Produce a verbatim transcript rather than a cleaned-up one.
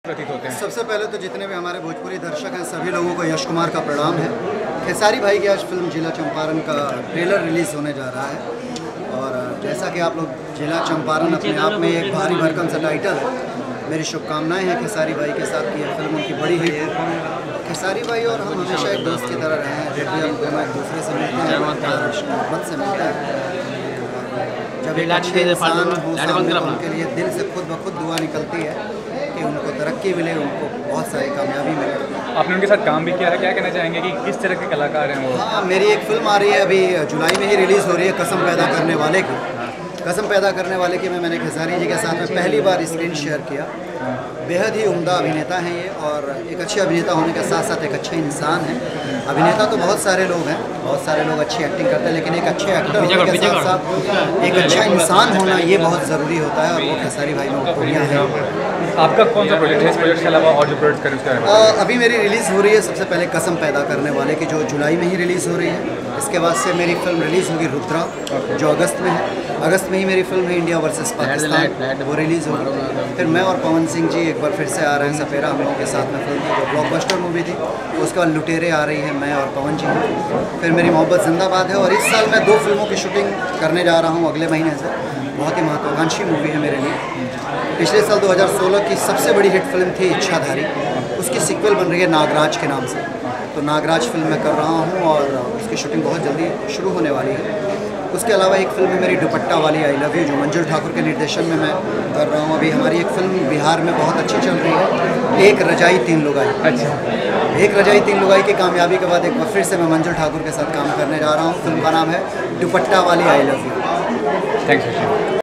प्रतीत होते हैं। सबसे पहले तो जितने भी हमारे भोजपुरी दर्शक हैं सभी लोगों को यश कुमार का प्रणाम है। खेसारी भाई की आज फिल्म जिला चंपारण का ट्रेलर रिलीज़ होने जा रहा है और जैसा कि आप लोग जिला चंपारण अपने आप में एक भारी भरकम सा टाइटल है। मेरी शुभकामनाएं हैं खेसारी भाई के साथ कि यह फिल्म उनकी बड़ी हिट है। खेसारी भाई और हम हमेशा एक दोस्त की तरह रहे हैं, जब भी हम एक दूसरे से मिलते हैं मोहब्बत से मिलते हैं। जब एक अच्छे इंसान हो सामने तो उनके लिए दिल से खुद ब खुद दुआ निकलती है कि उनको तरक्की मिले, उनको बहुत सारी कामयाबी मिले। आपने उनके साथ काम भी किया है, क्या कहना चाहेंगे कि किस तरह के कलाकार हैं वो? हाँ, मेरी एक फिल्म आ रही है अभी जुलाई में ही रिलीज़ हो रही है, कसम पैदा करने वाले की। कसम पैदा करने वाले की में मैंने खेसारी जी के साथ में पहली बार स्क्रीन शेयर किया। बेहद ही उम्दा अभिनेता हैं ये और एक अच्छे अभिनेता होने के साथ साथ एक अच्छे इंसान हैं। अभिनेता तो बहुत सारे लोग हैं, बहुत सारे लोग अच्छी एक्टिंग करते हैं, लेकिन एक अच्छे एक्टर होने के साथ साथ एक अच्छा इंसान होना ये बहुत ज़रूरी होता है और वो खेसारी भाई में खूबियाँ हैं। आपका कौन सा प्रोजेक्ट है इस प्रोजेक्ट के अलावा और जो प्रोजेक्ट करें उसके बारे में? अभी मेरी रिलीज़ हो रही है सबसे पहले कसम पैदा करने वाले की, जो जुलाई में ही रिलीज़ हो रही है। इसके बाद से मेरी फिल्म रिलीज़ होगी रुद्रा, जो अगस्त में है। अगस्त में ही मेरी फिल्म है इंडिया वर्सेस पाकिस्तान, वो रिलीज़ होगी। फिर मैं और पवन सिंह जी एक बार फिर से आ रहे हैं सपेरा हम लोगों के साथ में फिल्म थी, जो ब्लॉकबस्टर मूवी थी। उसके बाद लुटेरे आ रही है, मैं और पवन जी। फिर मेरी मोहब्बत जिंदाबाद है और इस साल मैं दो फिल्मों की शूटिंग करने जा रहा हूँ अगले महीने से। बहुत ही महत्वाकांक्षी मूवी है मेरे लिए। पिछले साल दो हज़ार सोलह की सबसे बड़ी हिट फिल्म थी इच्छाधारी, उसकी सीक्वल बन रही है नागराज के नाम से। तो नागराज फिल्म मैं कर रहा हूँ और उसकी शूटिंग बहुत जल्दी शुरू होने वाली है। उसके अलावा एक फिल्म है मेरी दुपट्टा वाली आई लव यू, जो मंजुल ठाकुर के निर्देशन में मैं कर रहा हूँ। अभी हमारी एक फिल्म बिहार में बहुत अच्छी चल रही है, एक रजाई तीन लुगाई। अच्छा, एक रजाई तीन लुगाई की कामयाबी के बाद एक बार फिर से मैं मंजुल ठाकुर के साथ काम करने जा रहा हूँ। फिल्म का नाम है दुपट्टा वाली आई लव यू। थैंक्स।